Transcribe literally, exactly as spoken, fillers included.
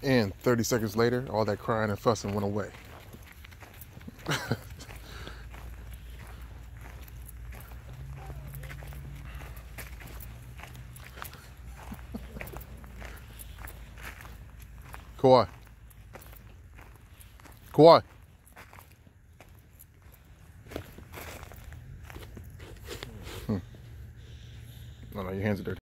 And thirty seconds later, all that crying and fussing went away. Kawhi. Kawhi. Hmm. No, no, your hands are dirty.